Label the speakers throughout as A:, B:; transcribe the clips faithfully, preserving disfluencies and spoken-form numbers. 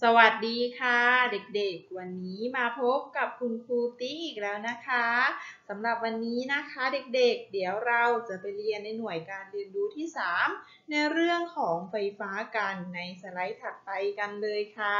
A: สวัสดีค่ะเด็กๆวันนี้มาพบกับคุณครูติ๊กอีกแล้วนะคะสำหรับวันนี้นะคะเด็กๆเดี๋ยวเราจะไปเรียนในหน่วยการเรียนรู้ที่สามในเรื่องของไฟฟ้ากันในสไลด์ถัดไปกันเลยค่ะ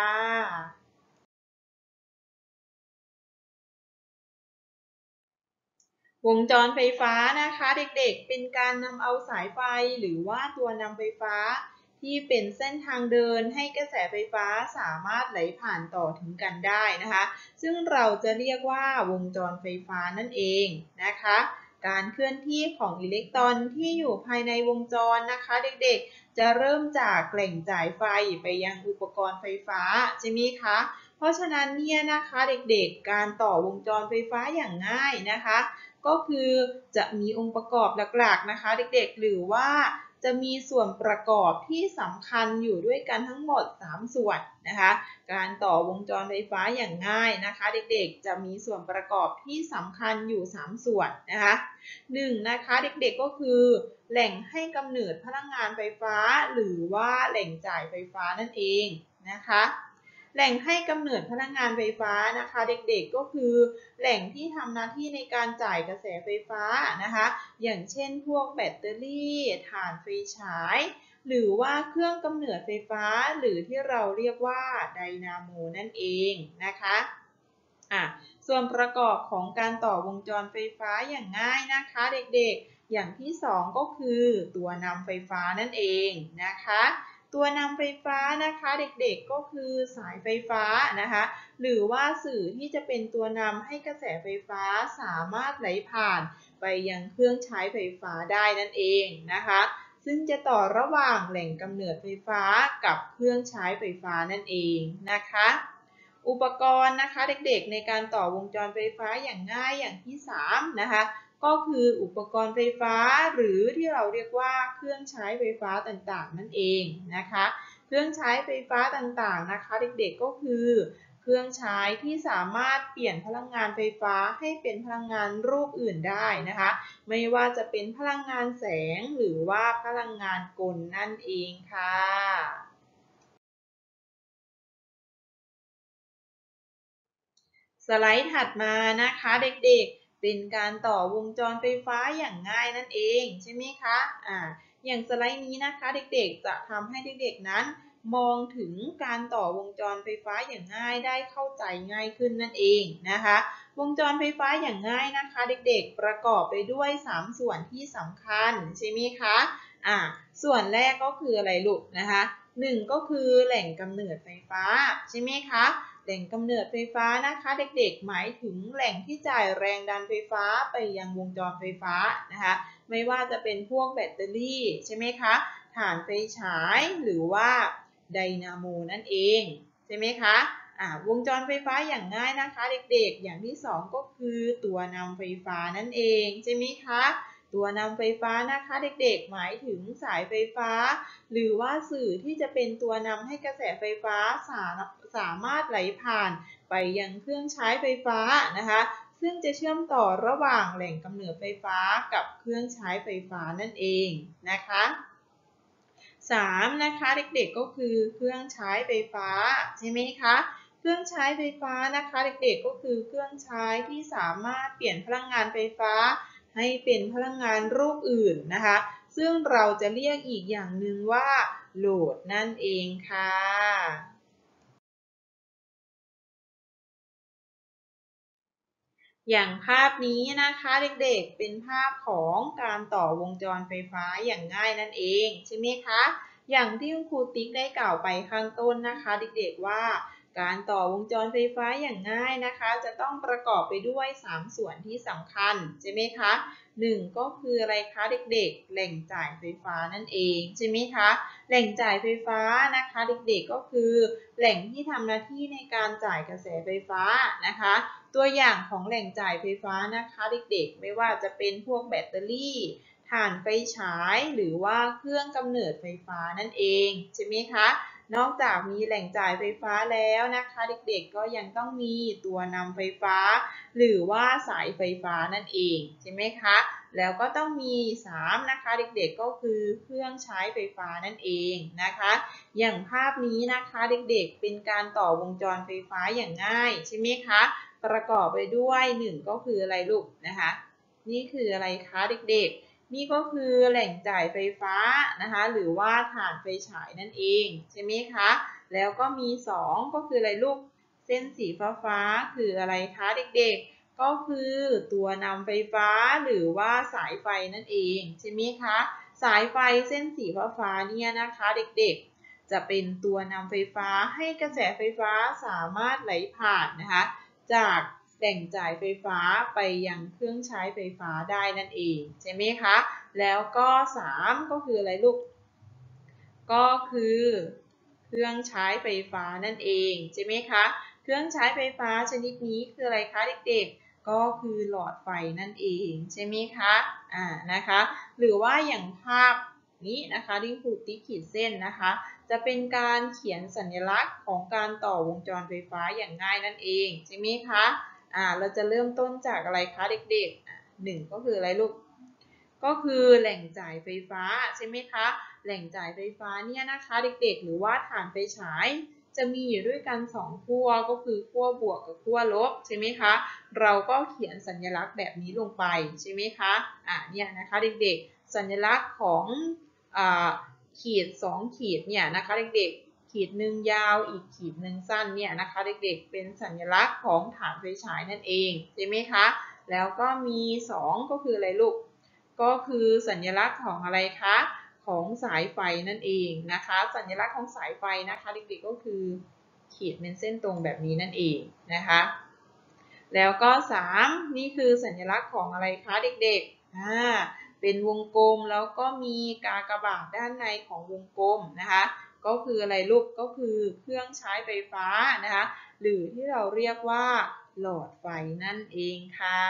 A: วงจรไฟฟ้านะคะเด็กๆเป็นการนำเอาสายไฟหรือว่าตัวนำไฟฟ้าที่เป็นเส้นทางเดินให้กระแสไฟฟ้าสามารถไหลผ่านต่อถึงกันได้นะคะซึ่งเราจะเรียกว่าวงจรไฟฟ้านั่นเองนะคะการเคลื่อนที่ของอิเล็กตรอนที่อยู่ภายในวงจรนะคะเด็กๆจะเริ่มจากแหล่งจ่ายไฟไปยังอุปกรณ์ไฟฟ้าใช่ไหมคะเพราะฉะนั้นเนี่ยนะคะเด็กๆการต่อวงจรไฟฟ้าอย่างง่ายนะคะก็คือจะมีองค์ประกอบหลักๆนะคะเด็กๆหรือว่าจะมีส่วนประกอบที่สำคัญอยู่ด้วยกันทั้งหมดสามส่วนนะคะการต่อวงจรไฟฟ้าอย่างง่ายนะคะเด็กๆจะมีส่วนประกอบที่สำคัญอยู่สามส่วนนะคะหนึ่งนะคะเด็กๆก็คือแหล่งให้กำเนิดพลังงานไฟฟ้าหรือว่าแหล่งจ่ายไฟฟ้านั่นเองนะคะแหล่งให้กำเนิดพลังงานไฟฟ้านะคะเด็กๆก็คือแหล่งที่ทำหน้าที่ในการจ่ายกระแสไฟฟ้านะคะอย่างเช่นพวกแบตเตอรี่ถ่านไฟฉายหรือว่าเครื่องกำเนิดไฟฟ้าหรือที่เราเรียกว่าไดนาโมนั่นเองนะคะอ่ะส่วนประกอบของการต่อวงจรไฟฟ้าอย่างง่ายนะคะเด็กๆอย่างที่สองก็คือตัวนำไฟฟ้านั่นเองนะคะตัวนำไฟฟ้านะคะเด็กๆก็คือสายไฟฟ้านะคะหรือว่าสื่อที่จะเป็นตัวนำให้กระแสไฟฟ้าสามารถไหลผ่านไปยังเครื่องใช้ไฟฟ้าได้นั่นเองนะคะซึ่งจะต่อระหว่างแหล่งกำเนิดไฟฟ้ากับเครื่องใช้ไฟฟ้านั่นเองนะคะอุปกรณ์นะคะเด็กๆในการต่อวงจรไฟฟ้าอย่างง่ายอย่างที่สามนะคะก็คืออุปกรณ์ไฟฟ้าหรือที่เราเรียกว่าเครื่องใช้ไฟฟ้าต่างๆนั่นเองนะคะเครื่องใช้ไฟฟ้าต่างๆนะคะเด็กๆก็คือเครื่องใช้ที่สามารถเปลี่ยนพลังงานไฟฟ้าให้เป็นพลังงานรูปอื่นได้นะคะไม่ว่าจะเป็นพลังงานแสงหรือว่าพลังงานกลนั่นเองค่ะสไลด์ถัดมานะคะเด็กๆเป็นการต่อวงจรไฟฟ้าอย่างง่ายนั่นเองใช่ไหมคะอ่าอย่างสไลด์นี้นะคะเด็กๆจะทำให้เด็กๆนั้นมองถึงการต่อวงจรไฟฟ้าอย่างง่ายได้เข้าใจง่ายขึ้นนั่นเองนะคะวงจรไฟฟ้าอย่างง่ายนะคะเด็กๆประกอบไปด้วยสามส่วนที่สำคัญใช่ไหมคะอ่าส่วนแรกก็คืออะไรลูกนะคะหนึ่งก็คือแหล่งกำเนิดไฟฟ้าใช่ไหมคะแหล่งกำเนิดไฟฟ้านะคะเด็กๆหมายถึงแหล่งที่จ่ายแรงดันไฟฟ้าไปยังวงจรไฟฟ้านะคะไม่ว่าจะเป็นพวกแบตเตอรี่ใช่ไหมคะถ่านไฟฉายหรือว่าไดนาโมนั่นเองใช่ไหมคะอ่าวงจรไฟฟ้าอย่างง่ายนะคะเด็กๆอย่างที่สองก็คือตัวนำไฟฟ้านั่นเองใช่ไหมคะตัวนำไฟฟ้านะคะเด็กๆหมายถึงสายไฟฟ้าหรือว่าสื่อที่จะเป็นตัวนำให้กระแสไฟฟ้าสาสามารถไหลผ่านไปยังเครื่องใช้ไฟฟ้านะคะซึ่งจะเชื่อมต่อระหว่างแหล่งกำเนิดไฟฟ้ากับเครื่องใช้ไฟฟ้านั่นเองนะคะสามนะคะเด็กๆก็คือเครื่องใช้ไฟฟ้าใช่ไหมคะเครื่องใช้ไฟฟ้านะคะเด็กๆก็คือเครื่องใช้ที่สามารถเปลี่ยนพลังงานไฟฟ้าให้เป็นพลังงานรูปอื่นนะคะซึ่งเราจะเรียกอีกอย่างหนึ่งว่าโหลดนั่นเองค่ะ อย่างภาพนี้นะคะเด็กๆเป็นภาพของการต่อวงจรไฟฟ้าอย่างง่ายนั่นเองใช่ไหมคะอย่างที่คุณครูติ๊กได้กล่าวไปข้างต้นนะคะเด็กๆว่าการต่อวงจรไฟฟ้าอย่างง่ายนะคะจะต้องประกอบไปด้วยสามส่วนที่สำคัญใช่ไหมคะหนึ่งก็คืออะไรคะเด็กๆแหล่งจ่ายไฟฟ้านั่นเองใช่ไหมคะแหล่งจ่ายไฟฟ้านะคะเด็กๆก็คือแหล่งที่ทำหน้าที่ในการจ่ายกระแสไฟฟ้านะคะ ตัวอย่างของแหล่งจ่ายไฟฟ้านะคะเด็กๆไม่ว่าจะเป็นพวกแบตเตอรี่ถ่านไฟฉายหรือว่าเครื่องกำเนิดไฟฟ้านั่นเองใช่ไหมคะนอกจากมีแหล่งจ่ายไฟฟ้าแล้วนะคะเด็กๆก็ยังต้องมีตัวนำไฟฟ้าหรือว่าสายไฟฟ้านั่นเองใช่ไหมคะแล้วก็ต้องมีสามนะคะเด็กๆก็คือเครื่องใช้ไฟฟ้านั่นเองนะคะอย่างภาพนี้นะคะเด็กๆเป็นการต่อวงจรไฟฟ้าอย่างง่ายใช่ไหมคะประกอบไปด้วยหนึ่งก็คืออะไรลูกนะคะนี่คืออะไรคะเด็กๆนี่ก็คือแหล่งจ่ายไฟฟ้านะคะหรือว่าถ่านไฟฉายนั่นเองใช่ไหมคะแล้วก็มีสองก็คืออะไรลูกเส้นสีฟ้าๆคืออะไรคะเด็กๆก็คือตัวนำไฟฟ้าหรือว่าสายไฟนั่นเองใช่ไหมคะสายไฟเส้นสีฟ้าๆเนี่ยนะคะเด็กๆจะเป็นตัวนำไฟฟ้าให้กระแสไฟฟ้าสามารถไหลผ่านนะคะจากแหล่งจ่ายไฟฟ้าไปยังเครื่องใช้ไฟฟ้าได้นั่นเองใช่ไหมคะแล้วก็สามก็คืออะไรลูกก็คือเครื่องใช้ไฟฟ้านั่นเองใช่ไหมคะเครื่องใช้ไฟฟ้าชนิดนี้คืออะไรคะเด็กๆก็คือหลอดไฟนั่นเองใช่ไหมคะอ่านะคะหรือว่าอย่างภาพนี้นะคะที่ครูติ๊กขีดเส้นนะคะจะเป็นการเขียนสัญลักษณ์ของการต่อวงจรไฟฟ้าอย่างง่ายนั่นเองใช่ไหมคะอ่าเราจะเริ่มต้นจากอะไรคะเด็กๆอ่ะหนึ่งก็คืออะไรลูกก็คือแหล่งจ่ายไฟฟ้าใช่ไหมคะแหล่งจ่ายไฟฟ้าเนี่ยนะคะเด็กๆหรือว่าถ่านไฟฉายจะมีอยู่ด้วยกันสองขั้วก็คือขั้วบวกกับขั้วลบใช่ไหมคะเราก็เขียนสัญลักษณ์แบบนี้ลงไปใช่ไหมคะอ่าเนี่ยนะคะเด็กๆสัญลักษณ์ของอ่าขีดสองขีดเนี่ยนะคะเด็กๆขีดหนึ่งยาวอีกขีดหนึ่งสั้นเนี่ยนะคะเด็กๆเป็นสัญลักษณ์ของถ่านไฟฉายนั่นเองใช่ไหมคะแล้วก็มีสองก็คืออะไรลูกก็คือสัญลักษณ์ของอะไรคะของสายไฟนั่นเองนะคะสัญลักษณ์ของสายไฟนะคะเด็กๆก็คือขีดเป็นเส้นตรงแบบนี้นั่นเองนะคะแล้วก็สามนี่คือสัญลักษณ์ของอะไรคะเด็กๆอ่าเป็นวงกลมแล้วก็มีกากบาทด้านในของวงกลมนะคะก็คืออะไรลูกก็คือเครื่องใช้ไฟฟ้านะคะหรือที่เราเรียกว่าหลอดไฟนั่นเองค่ะ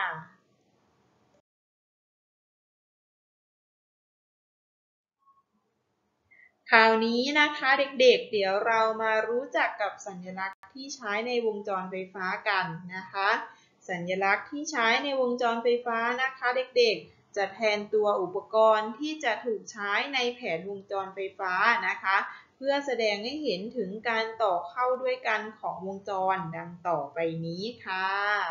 A: คราวนี้นะคะเด็กๆเดี๋ยวเรามารู้จักกับสัญลักษณ์ที่ใช้ในวงจรไฟฟ้ากันนะคะสัญลักษณ์ที่ใช้ในวงจรไฟฟ้านะคะเด็กๆจะแทนตัวอุปกรณ์ที่จะถูกใช้ในแผงวงจรไฟฟ้านะคะเพื่อแสดงให้เห็นถึงการต่อเข้าด้วยกันของวงจรดังต่อไปนี้ค่ะ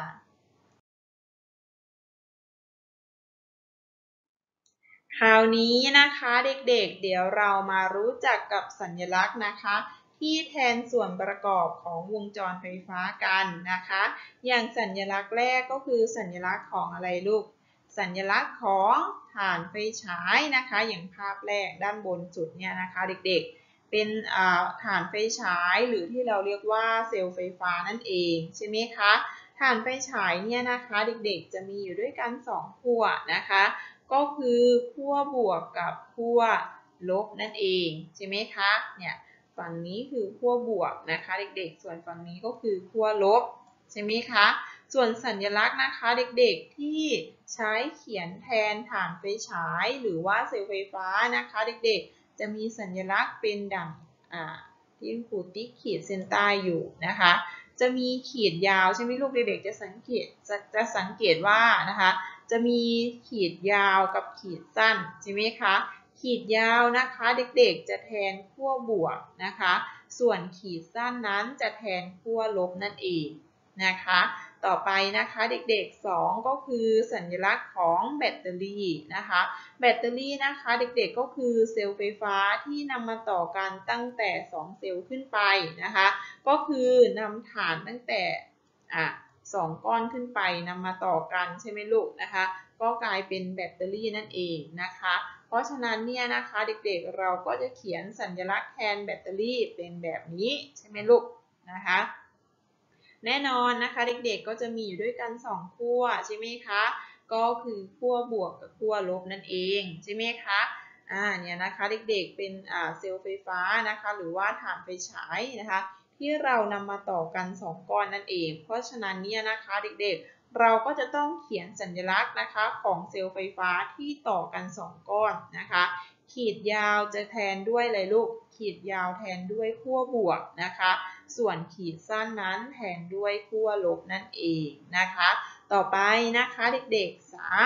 A: คราวนี้นะคะเด็กๆเดี๋ยวเรามารู้จักกับสัญลักษณ์นะคะที่แทนส่วนประกอบของวงจรไฟฟ้ากันนะคะอย่างสัญลักษณ์แรกก็คือสัญลักษณ์ของอะไรลูกสัญลักษณ์ของถ่านไฟฉายนะคะอย่างภาพแรกด้านบนสุดเนี่ยนะคะเด็กๆเป็นถ่านไฟฉายหรือที่เราเรียกว่าเซลล์ไฟฟ้านั่นเองใช่ไหมคะถ่านไฟฉายเนี่ยนะคะเด็กๆจะมีอยู่ด้วยกันสองขั้วนะคะก็คือขั้วบวกกับขั้วลบนั่นเองใช่ไหมคะเนี่ยฝั่งนี้คือขั้วบวกนะคะเด็กๆส่วนฝั่งนี้ก็คือขั้วลบใช่ไหมคะส่วนสัญลักษณ์นะคะเด็กๆที่ใช้เขียนแทนถ่านไฟฉายหรือว่าเซลล์ไฟฟ้านะคะเด็กๆจะมีสัญลักษณ์เป็นดั่งที่ครูติ๊กขีดเส้นใต้อยู่นะคะจะมีขีดยาวใช่ไหมลูกเด็กๆจะสังเกตจะจะสังเกตว่านะคะจะมีขีดยาวกับขีดสั้นใช่ไหมคะขีดยาวนะคะเด็กๆจะแทนขั้วบวกนะคะส่วนขีดสั้นนั้นจะแทนขั้วลบนั่นเองนะคะต่อไปนะคะเด็กๆสองก็คือสัญลักษณ์ของแบตเตอรี่นะคะแบตเตอรี่นะคะเด็กๆก็คือเซลล์ไฟฟ้าที่นำมาต่อกันตั้งแต่สองเซลล์ขึ้นไปนะคะก็คือนำฐานตั้งแต่อ่ะสองก้อนขึ้นไปนำมาต่อกันใช่ไหมลูกนะคะก็กลายเป็นแบตเตอรี่นั่นเองนะคะเพราะฉะนั้นเนี่ยนะคะเด็กๆเราก็จะเขียนสัญลักษณ์แทนแบตเตอรี่เป็นแบบนี้ใช่ไหมลูกนะคะแน่นอนนะคะเด็กๆก็จะมีอยู่ด้วยกันสองขั้วใช่ไหมคะก็คือขั้วบวกกับขั้วลบนั่นเองใช่ไหมคะอ่าเนี่ยนะคะเด็กๆเป็นอ่าเซลล์ไฟฟ้านะคะหรือว่าถ่านไฟฉายนะคะที่เรานำมาต่อกันสองก้อนนั่นเองเพราะฉะนั้นเนี่ยนะคะเด็กๆเราก็จะต้องเขียนสัญลักษณ์นะคะของเซลล์ไฟฟ้าที่ต่อกันสองก้อนนะคะขีดยาวจะแทนด้วยอะไรลูกขีดยาวแทนด้วยขั้วบวกนะคะส่วนขีดสั้นนั้นแทนด้วยขั้วลบนั่นเองนะคะต่อไปนะคะเด็กๆสาม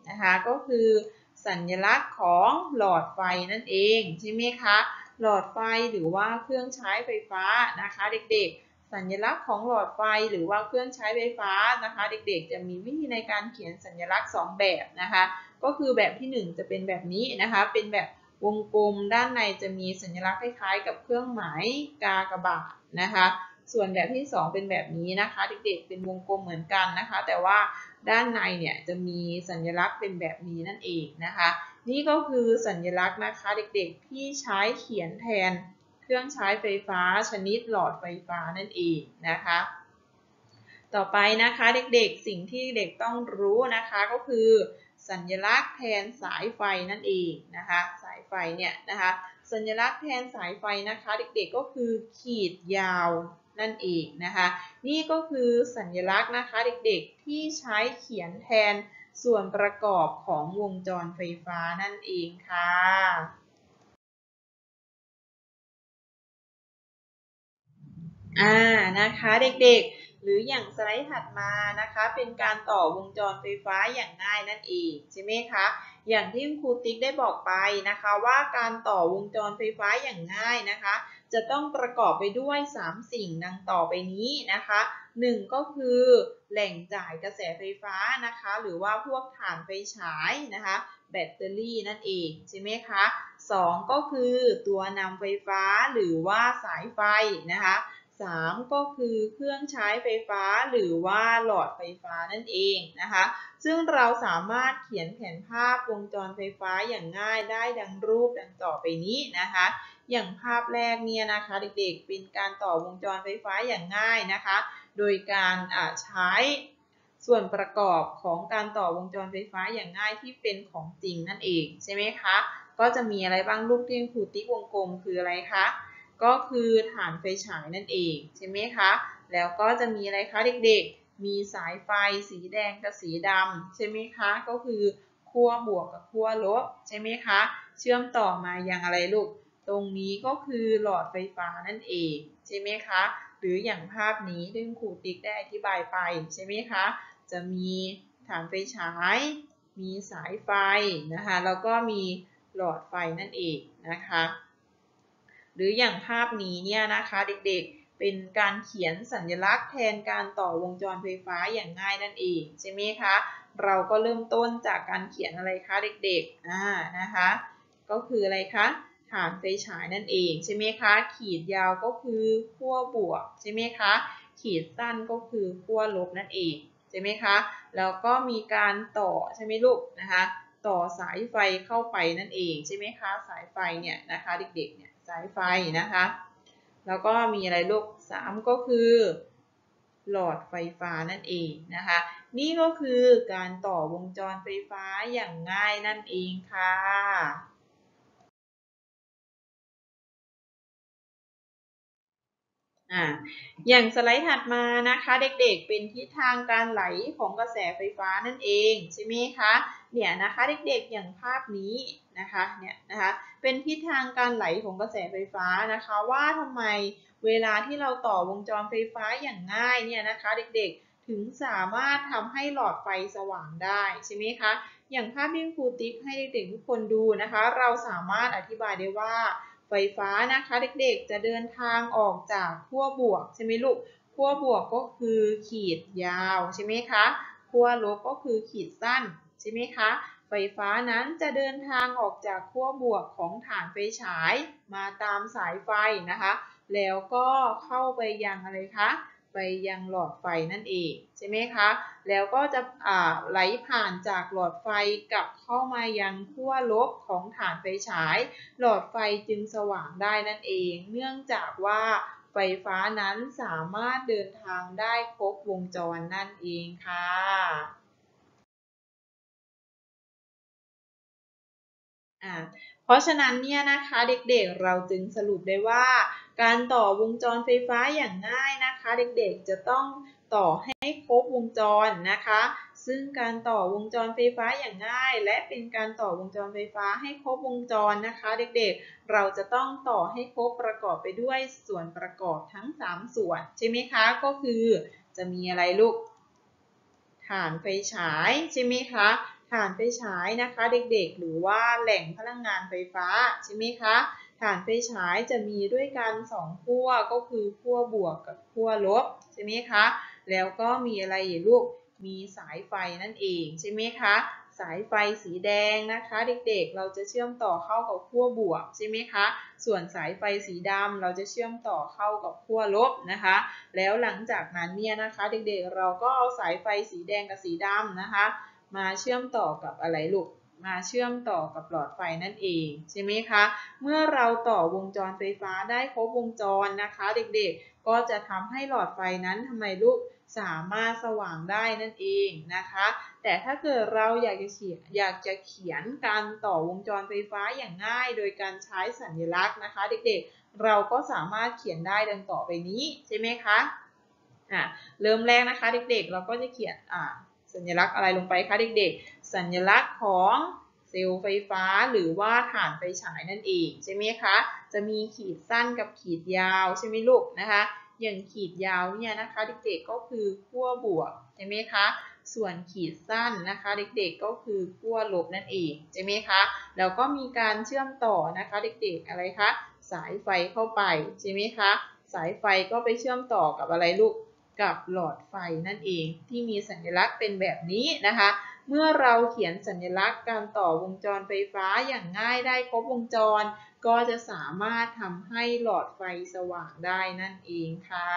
A: นะคะก็คือสัญลักษณ์ของหลอดไฟนั่นเองใช่ไหมคะหลอดไฟหรือว่าเครื่องใช้ไฟฟ้านะคะเด็กๆสัญลักษณ์ของหลอดไฟหรือว่าเครื่องใช้ไฟฟ้านะคะเด็กๆจะมีวิธีในการเขียนสัญลักษณ์สองแบบนะคะก็คือแบบที่หนึ่งจะเป็นแบบนี้นะคะเป็นแบบวงกลมด้านในจะมีสัญลักษณ์คล้ายๆกับเครื่องหมายกากบาทนะคะส่วนแบบที่สองเป็นแบบนี้นะคะเด็กๆเป็นวงกลมเหมือนกันนะคะแต่ว่าด้านในเนี่ยจะมีสัญลักษณ์เป็นแบบนี้นั่นเองนะคะนี่ก็คือสัญลักษณ์นะคะเด็กๆที่ใช้เขียนแทนเครื่องใช้ไฟฟ้าชนิดหลอดไฟฟ้านั่นเองนะคะต่อไปนะคะเด็กๆสิ่งที่เด็กต้องรู้นะคะก็คือสัญลักษณ์แทนสายไฟนั่นเองนะคะสายไฟเนี่ยนะคะสัญลักษณ์แทนสายไฟนะคะเด็กๆก็คือขีดยาวนั่นเองนะคะนี่ก็คือสัญลักษณ์นะคะเด็กๆที่ใช้เขียนแทนส่วนประกอบของวงจรไฟฟ้านั่นเองค่ะอ่านะคะเด็กๆหรืออย่างสไลด์ถัดมานะคะเป็นการต่อวงจรไฟฟ้าอย่างง่ายนั่นเองใช่ไหมคะอย่างที่ครูติ๊กได้บอกไปนะคะว่าการต่อวงจรไฟฟ้าอย่างง่ายนะคะจะต้องประกอบไปด้วยสามสิ่งดังต่อไปนี้นะคะหนึ่งก็คือแหล่งจ่ายกระแสไฟฟ้านะคะหรือว่าพวกถ่านไฟฉายนะคะแบตเตอรี่นั่นเองใช่ไหมคะสองก็คือตัวนำไฟฟ้าหรือว่าสายไฟนะคะสามก็คือเครื่องใช้ไฟฟ้าหรือว่าหลอดไฟฟ้านั่นเองนะคะซึ่งเราสามารถเขียนแผนภาพวงจรไฟฟ้าอย่างง่ายได้ดังรูปดังต่อไปนี้นะคะอย่างภาพแรกเนี่ยนะคะเด็กๆเป็นการต่อวงจรไฟฟ้าอย่างง่ายนะคะโดยการใช้ส่วนประกอบของการต่อวงจรไฟฟ้าอย่างง่ายที่เป็นของจริงนั่นเองใช่ไหมคะก็จะมีอะไรบ้างรูปที่ครูติ๊กวงกลมคืออะไรคะก็คือถ่านไฟฉายนั่นเองใช่ไหมคะแล้วก็จะมีอะไรคะเด็กๆมีสายไฟสีแดงกับสีดำใช่ไหมคะก็คือขั้วบวกกับขั้วลบใช่ไหมคะเชื่อมต่อมาอย่างอะไรลูกตรงนี้ก็คือหลอดไฟฟ้านั่นเองใช่ไหมคะหรืออย่างภาพนี้ที่ครูติ๊กได้อธิบายไปใช่ไหมคะจะมีถ่านไฟฉายมีสายไฟนะคะแล้วก็มีหลอดไฟนั่นเองนะคะหรืออย่างภาพนี้เนี่ยนะคะเด็กๆเป็นการเขียนสัญลักษณ์แทนการต่อวงจรไฟฟ้าอย่างง่ายนั่นเองใช่ไหมคะเราก็เริ่มต้นจากการเขียนอะไรคะเด็กๆอ่านะคะก็คืออะไรคะถ่านไฟฉายนั่นเองใช่ไหมคะขีดยาวก็คือขั้วบวกใช่ไหมคะขีดสั้นก็คือขั้วลบนั่นเองใช่ไหมคะแล้วก็มีการต่อใช่ไหมลูกนะคะต่อสายไฟเข้าไปนั่นเองใช่ไหมคะสายไฟเนี่ยนะคะเด็กๆเนี่ยสายไฟนะคะแล้วก็มีอะไรลูกสามก็คือหลอดไฟฟ้านั่นเองนะคะนี่ก็คือการต่อวงจรไฟฟ้าอย่างง่ายนั่นเองค่ะอ่าอย่างสไลด์ถัดมานะคะเด็กๆเป็นทิศทางการไหลของกระแสไฟฟ้านั่นเองใช่ไหมคะเนี่ยนะคะเด็กๆอย่างภาพนี้นะคะเนี่ยนะคะเป็นทิศทางการไหลของกระแสไฟฟ้านะคะว่าทำไมเวลาที่เราต่อวงจรไฟฟ้าอย่างง่ายเนี่ยนะคะเด็กๆถึงสามารถทำให้หลอดไฟสว่างได้ใช่ไหมคะอย่างภาพที่ครูติ๊กให้เด็กๆทุกคนดูนะคะเราสามารถอธิบายได้ว่าไฟฟ้านะคะเด็กๆจะเดินทางออกจากขั้วบวกใช่ไหมลูกขั้วบวกก็คือขีดยาวใช่ไหมคะขั้วลบก็คือขีดสั้นใช่ไหมคะไฟฟ้านั้นจะเดินทางออกจากขั้วบวกของฐานไฟฉายมาตามสายไฟนะคะแล้วก็เข้าไปยังอะไรคะไปยังหลอดไฟนั่นเองใช่ไหมคะแล้วก็จะไหลผ่านจากหลอดไฟกลับเข้ามายังขั้วลบของฐานไฟฉายหลอดไฟจึงสว่างได้นั่นเองเนื่องจากว่าไฟฟ้านั้นสามารถเดินทางได้ครบวงจรนั่นเองค่ะอ่าเพราะฉะนั้นเนี่ยนะคะเด็กๆเราจึงสรุปได้ว่าการต่อวงจรไฟฟ้าอย่างง่ายนะคะเด็กๆจะต้องต่อให้ครบวงจรนะคะซึ่งการต่อวงจรไฟฟ้าอย่างง่ายและเป็นการต่อวงจรไฟฟ้าให้ครบวงจรนะคะเด็กๆเราจะต้องต่อให้ครบประกอบไปด้วยส่วนประกอบทั้งสามส่วนใช่ไหมคะก็คือจะมีอะไรลูก ถ่านไฟฉายใช่ไหมคะถ่านไฟฉายนะคะเด็กๆหรือว่าแหล่งพลังงานไฟฟ้าใช่ไหมคะถ่านไฟฉายจะมีด้วยกันสองขั้วก็คือขั้วบวกกับขั้วลบใช่ไหมคะแล้วก็มีอะไรอยู่ลูกมีสายไฟนั่นเองใช่ไหมคะสายไฟสีแดงนะคะเด็กๆเราจะเชื่อมต่อเข้ากับขั้วบวกใช่ไหมคะส่วนสายไฟสีดำเราจะเชื่อมต่อเข้ากับขั้วลบนะคะแล้วหลังจากนั้นเนี่ยนะคะเด็กๆเราก็เอาสายไฟสีแดงกับสีดำนะคะมาเชื่อมต่อกับอะไรลูกมาเชื่อมต่อกับหลอดไฟนั่นเองใช่ไหมคะเมื่อเราต่อวงจรไฟฟ้าได้ครบวงจรนะคะเด็กๆก็จะทำให้หลอดไฟนั้นทำไมลูกสามารถสว่างได้นั่นเองนะคะแต่ถ้าเกิดเราอยากจะเขียนอยากจะเขียนการต่อวงจรไฟฟ้าอย่างง่ายโดยการใช้สัญลักษณ์นะคะเด็กๆเราก็สามารถเขียนได้ดังต่อไปนี้ใช่ไหมคะอ่ะเริ่มแรกนะคะเด็กๆเราก็จะเขียนอ่าสัญลักษณ์อะไรลงไปคะเด็กๆสัญลักษณ์ของเซลล์ไฟฟ้าหรือว่าถ่านไฟฉายนั่นเองใช่ไหมคะจะมีขีดสั้นกับขีดยาวใช่ไหมลูกนะคะอย่างขีดยาวเนี่ยนะคะเด็กๆก็คือขั้วบวกใช่ไหมคะส่วนขีดสั้นนะคะเด็กๆก็คือขั้วลบนั่นเองใช่ไหมคะแล้วก็มีการเชื่อมต่อนะคะเด็กๆอะไรคะสายไฟเข้าไปใช่ไหมคะสายไฟก็ไปเชื่อมต่อกับอะไรลูกกับหลอดไฟนั่นเองที่มีสัญลักษณ์เป็นแบบนี้นะคะเมื่อเราเขียนสัญลักษณ์การต่อวงจรไฟฟ้าอย่างง่ายได้ครบวงจรก็จะสามารถทำให้หลอดไฟสว่างได้นั่นเองค่ะ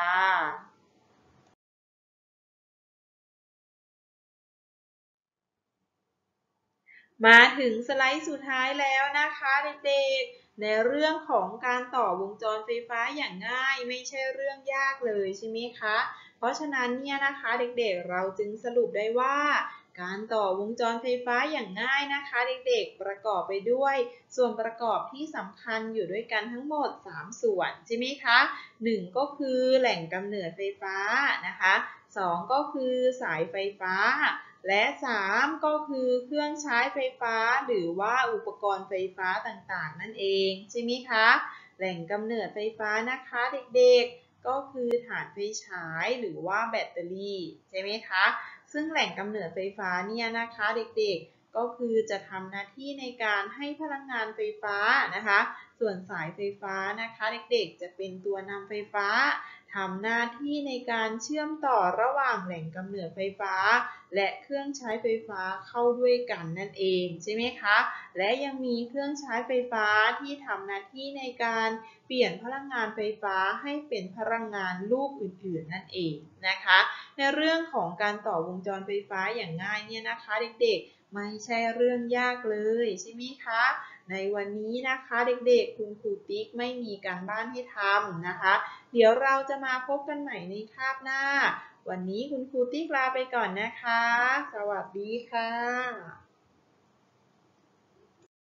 A: มาถึงสไลด์สุดท้ายแล้วนะคะเด็กๆในเรื่องของการต่อวงจรไฟฟ้าอย่างง่ายไม่ใช่เรื่องยากเลยใช่ไหมคะเพราะฉะนั้นเนี่ยนะคะเด็กๆเราจึงสรุปได้ว่าการต่อวงจรไฟฟ้าอย่างง่ายนะคะเด็กๆประกอบไปด้วยส่วนประกอบที่สำคัญอยู่ด้วยกันทั้งหมดสามส่วนใช่ไหมคะหนึ่งก็คือแหล่งกำเนิดไฟฟ้านะคะสองก็คือสายไฟฟ้าและสามก็คือเครื่องใช้ไฟฟ้าหรือว่าอุปกรณ์ไฟฟ้าต่างๆนั่นเองใช่ไหมคะแหล่งกำเนิดไฟฟ้านะคะเด็กๆก็คือถ่านไฟฉายหรือว่าแบตเตอรี่ใช่ไหมคะซึ่งแหล่งกำเนิดไฟฟ้าเนี่ยนะคะเด็กๆก็คือจะทำหน้าที่ในการให้พลังงานไฟฟ้านะคะส่วนสายไฟฟ้านะคะเด็กๆจะเป็นตัวนำไฟฟ้าทำหน้าที่ในการเชื่อมต่อระหว่างแหล่งกำเนิดไฟฟ้าและเครื่องใช้ไฟฟ้าเข้าด้วยกันนั่นเองใช่ไหมคะและยังมีเครื่องใช้ไฟฟ้าที่ทำหน้าที่ในการเปลี่ยนพลังงานไฟฟ้าให้เป็นพลังงานรูปอื่นๆนั่นเองนะคะในเรื่องของการต่อวงจรไฟฟ้าอย่างง่ายเนี่ยนะคะเด็กๆไม่ใช่เรื่องยากเลยใช่ไหมคะในวันนี้นะคะเด็กๆคุณครูติ๊กไม่มีการบ้านให้ทำนะคะเดี๋ยวเราจะมาพบกันใหม่ในคาบหน้าวันนี้คุณครูติ๊กลาไปก่อนนะคะสวัสดีค่ะ